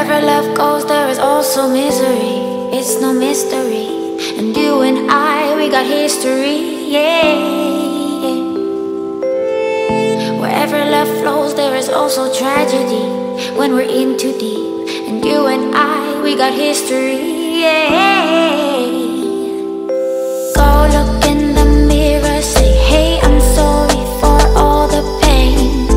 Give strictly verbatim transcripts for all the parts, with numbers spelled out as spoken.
Wherever love goes, there is also misery. It's no mystery. And you and I, we got history, yeah, yeah. Wherever love flows, there is also tragedy when we're in too deep. And you and I, we got history, yeah. Go look in the mirror, say, hey, I'm sorry for all the pain.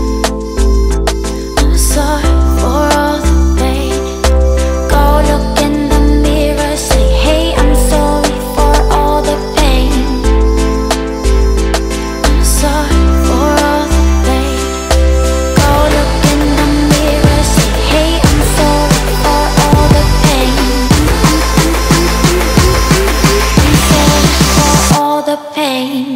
I'm sorry for all the pain. Go look in the mirror, say, hey, I'm sorry for all the pain. I'm sorry for all the pain. Go look in the mirror, say, hey, I'm sorry for all the pain. I'm sorry for all the pain.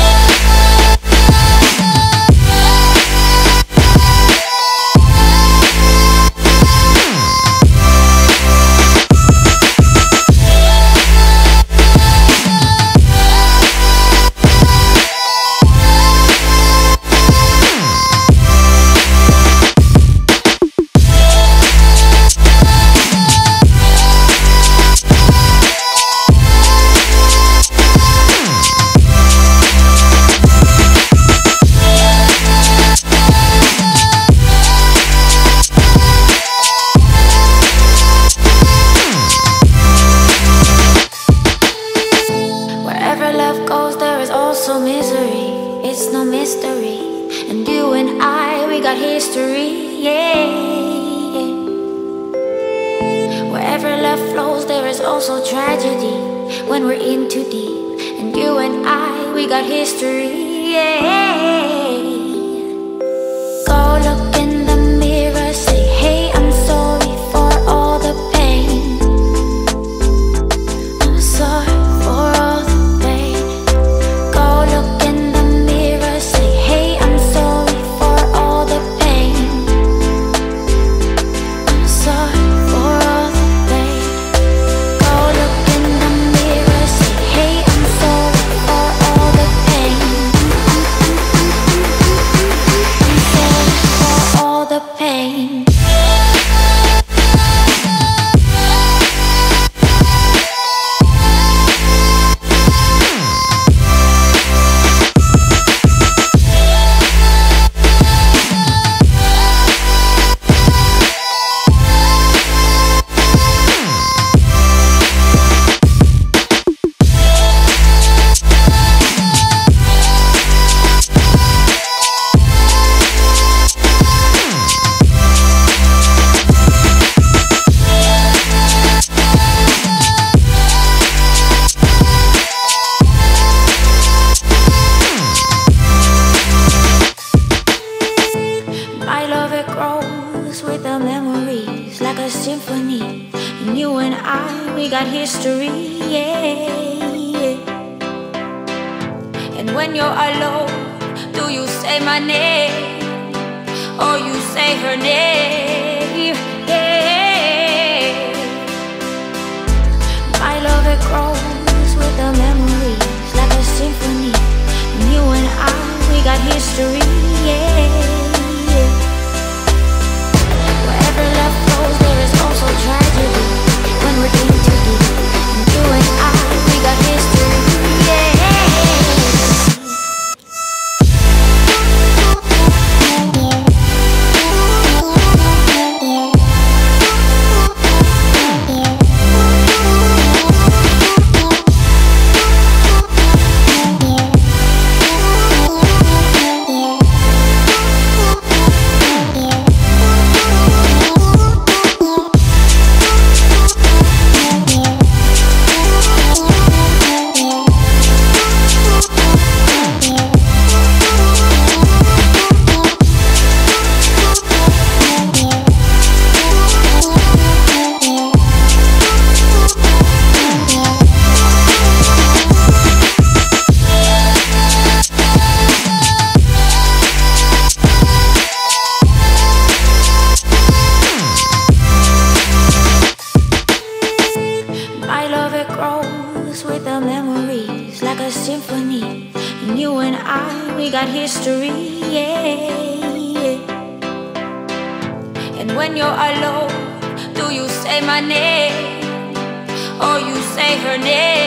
Wherever love goes, there is also misery. It's no mystery. And you and I, we got history, yeah, yeah. Wherever love flows, there is also tragedy when we're in too deep. And you and I, we got history, yeah. Go look in the mirror, say, hey, I'm sorry for all the pain. I'm sorry for all the pain. Go look in the mirror, say, hey, I'm sorry for all the pain. I'm sorry for all the pain. Go look in the mirror, say, hey, I'm sorry for all the pain. I'm sorry for all the pain. My love, it grows with the memories like a symphony. And you and I, we got history, yeah, yeah. And when you're alone, do you say my name or you say her name? Yeah. My love, it grows with the memories like a symphony. And you and I, we got history, yeah. Wherever love flows, there is also tragedy when we're in too deep. And you and I, we got history, yeah. got history, yeah, yeah. And when you're alone, Do you say my name or you say her name?